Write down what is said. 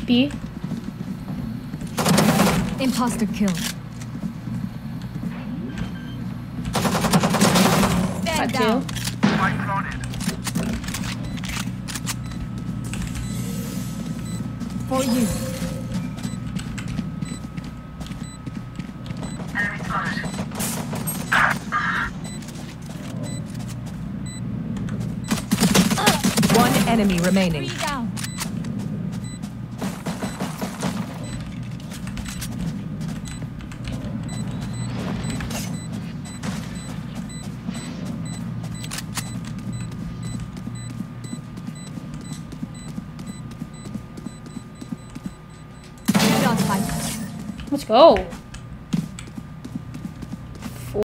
B. Imposter kill. Got down. 2. For you. One enemy remaining. 3 down. Let's go.